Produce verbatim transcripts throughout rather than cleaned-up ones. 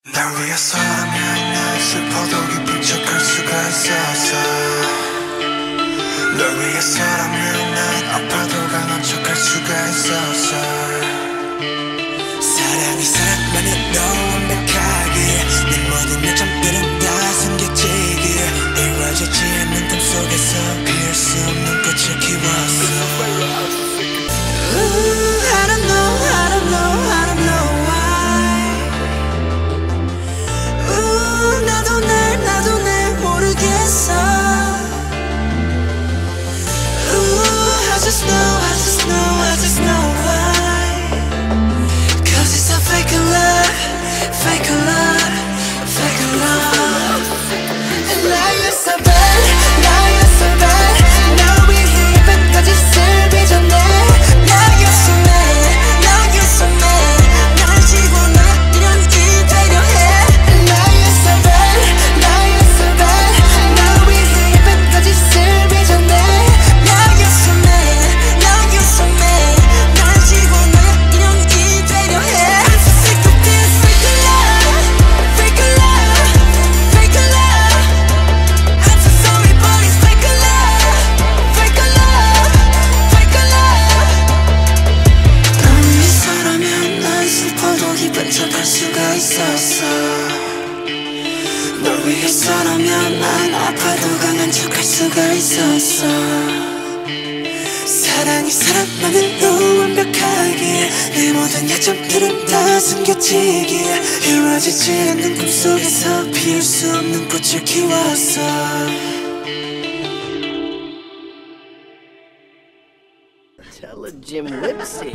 날 위해서라면 난 슬퍼도 기쁜 척할 수가 있었어. 널 위해서라면 난 아파도 강한 척할 수가 있었어. 사랑이 사랑만으로 완벽하게 내 모든 요점들은 다 숨겨지길 이루어지지 않는 꿈속에서 피울 수 없는 꽃을 키웠어. Ooh, I don't know, I don't know, I don't know why. Ooh, 나도 날, 나도 날 모르겠어. Ooh, I just know, I just know, I just know why. Cause it's a fake love, fake love, fake love. And now you're so bad, now you're so bad. Now we're here, but 거짓을 빚어내. 널 위해서라면 난 아파도 강한 척할 수가 있었어. 사랑이 사랑만으로 완벽하게 내 모든 약점들은 다 숨겨지기에 이루어지지 않는 꿈속에서 피울 수 없는 꽃을 키웠어. Tell a Jim Whipsy.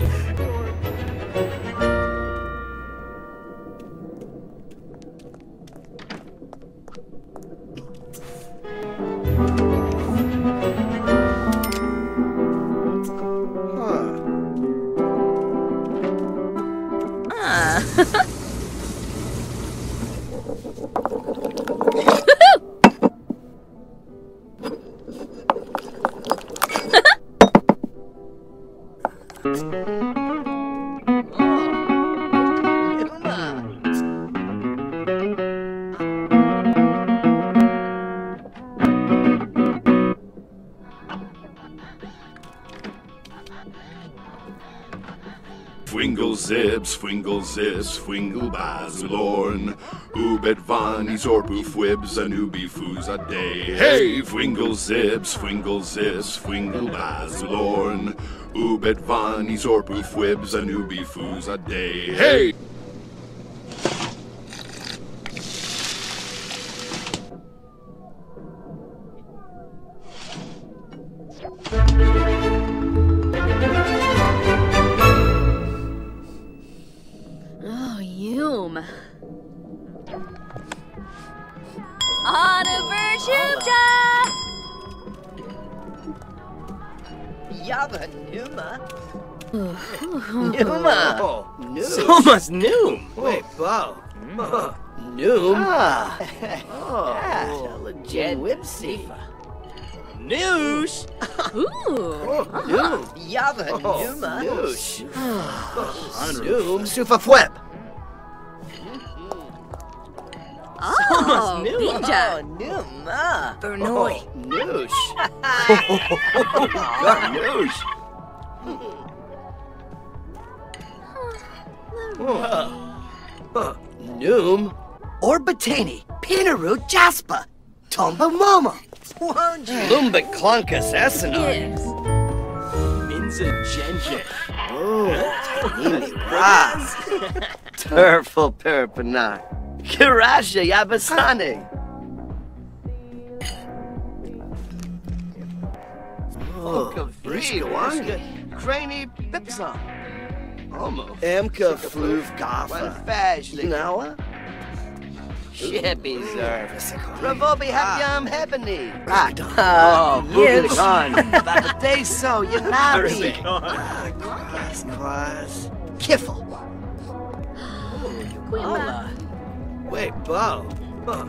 Swingle zips, swingle zips, swingle bazulorn. Ubet vani zorbu fwibs, anubi fuz a day. Hey! Swingle zips, swingle zips, swingle bazulorn. Ubet vani zorbu fwibs, anubi fuz a day. Hey! Yabba Numa. Numa. Oh, Noom. So much Noom. Wait, Bo. Oh, Noom. Ah. Oh, yeah. Jim Whipsy. Noosh. Ooh. Noom. Yabba Numa. Noosh. Noom. Super Flip. Oh, Ninja. Oh, Numa. Bernoy. Noosh. Noosh. Noom. Orbatani. Pinaru Jaspa. Tomba Mama. Lumba Clunkus Essenar. Yes. Minza Genje. Oh, Tanimi Raz. Turful Perpanar. Kirasha Yabasani. Oh, Brishka Craney Pipsa. Almost. Emka Fluv Gaffa. Nawa? Shippy Zerv. Ravobi Habyam Hebony. Right. Oh, yes. Babade so, Yanabi. Class, class. Kiffle. Hola. Wait, Bo. Huh.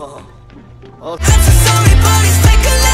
Oh. Oh. I'm so sorry, but it's fake alive.